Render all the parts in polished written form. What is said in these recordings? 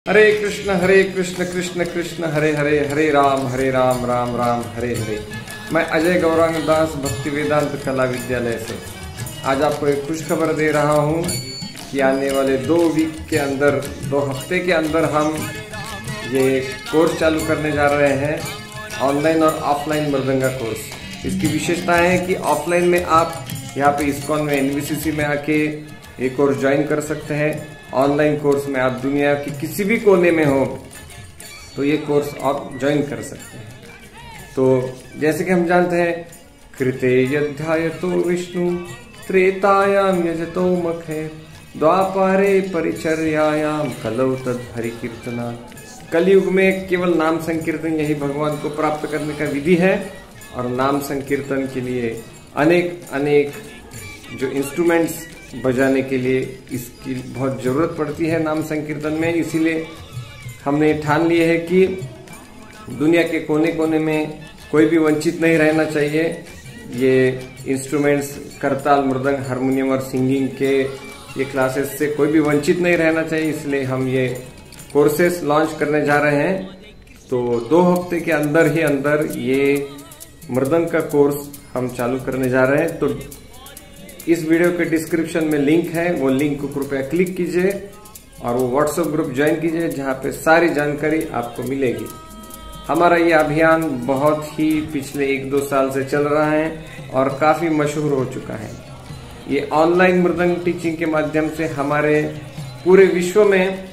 हरे कृष्ण कृष्ण कृष्ण हरे हरे, हरे राम राम राम हरे हरे। मैं अजय गौरांग दास भक्ति वेदांत कला विद्यालय से आज आपको एक खुश खबर दे रहा हूँ कि आने वाले 2 हफ्ते के अंदर हम ये कोर्स चालू करने जा रहे हैं, ऑनलाइन और ऑफलाइन मृदंगा कोर्स। इसकी विशेषता है कि ऑफलाइन में आप यहाँ पे इस्कॉन में NVCC में आके ये कोर्स ज्वाइन कर सकते हैं। ऑनलाइन कोर्स में आप दुनिया की किसी भी कोने में हो तो ये कोर्स आप ज्वाइन कर सकते हैं। तो जैसे कि हम जानते हैं, कृते यध्यायतो विष्णु त्रेतायाम यजतो मखे द्वापारे परिचर्यायाम कलौ तद हरि कीर्तना। कलयुग में केवल नाम संकीर्तन यही भगवान को प्राप्त करने का विधि है, और नाम संकीर्तन के लिए अनेक जो इंस्ट्रूमेंट्स बजाने के लिए इसकी बहुत जरूरत पड़ती है नाम संकीर्तन में। इसीलिए हमने ठान लिए है कि दुनिया के कोने कोने में कोई भी वंचित नहीं रहना चाहिए। ये इंस्ट्रूमेंट्स करताल, मृदंग, हारमोनियम और सिंगिंग के ये क्लासेस से कोई भी वंचित नहीं रहना चाहिए। इसलिए हम ये कोर्सेस लॉन्च करने जा रहे हैं। तो 2 हफ्ते के अंदर ही अंदर ये मृदंग का कोर्स हम चालू करने जा रहे हैं। तो इस वीडियो के डिस्क्रिप्शन में लिंक है, वो लिंक को कृपया क्लिक कीजिए और वो व्हाट्सएप ग्रुप ज्वाइन कीजिए, जहां पे सारी जानकारी आपको मिलेगी। हमारा ये अभियान बहुत ही पिछले 1-2 साल से चल रहा है और काफी मशहूर हो चुका है। ये ऑनलाइन मृदंग टीचिंग के माध्यम से हमारे पूरे विश्व में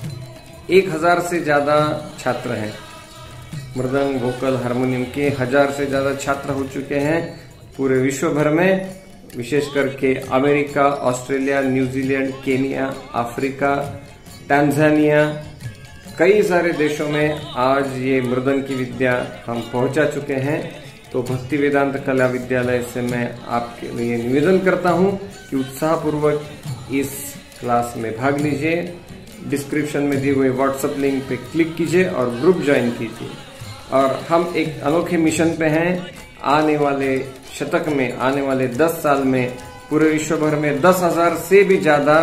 1000 से ज्यादा छात्र हैं। मृदंग, वोकल, हारमोनियम के 1000 से ज्यादा छात्र हो चुके हैं पूरे विश्व भर में, विशेष करके America, Australia, New Zealand, Kenya, Africa, Tanzania, कई सारे देशों में आज ये मृदंग की विद्या हम पहुंचा चुके हैं। तो भक्ति वेदांत कला विद्यालय से मैं आपके लिए निवेदन करता हूं कि उत्साहपूर्वक इस क्लास में भाग लीजिए। डिस्क्रिप्शन में दिए हुए व्हाट्सएप लिंक पे क्लिक कीजिए और ग्रुप ज्वाइन कीजिए। और हम एक अनोखे मिशन पे हैं। आने वाले शतक में, आने वाले 10 साल में पूरे विश्व भर में 10,000 से भी ज्यादा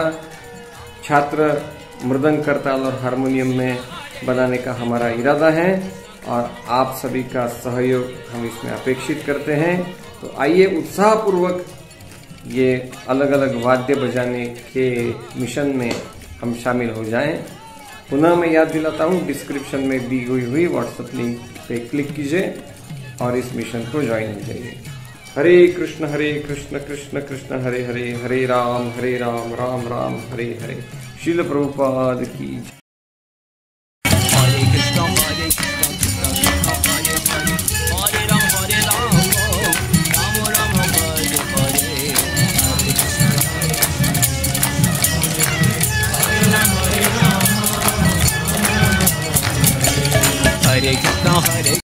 छात्र मृदंग, करताल और हारमोनियम में बनाने का हमारा इरादा है, और आप सभी का सहयोग हम इसमें अपेक्षित करते हैं। तो आइए उत्साहपूर्वक ये अलग अलग वाद्य बजाने के मिशन में हम शामिल हो जाएं। पुनः मैं याद दिलाता हूँ, डिस्क्रिप्शन में दी हुई व्हाट्सएप लिंक पे क्लिक कीजिए और इस मिशन को ज्वाइन हो जाइए। हरे कृष्ण कृष्ण कृष्ण हरे हरे, हरे राम राम राम हरे हरे। श्रील प्रभुपाद की। हरे कृष्ण हरे कृष्ण हरे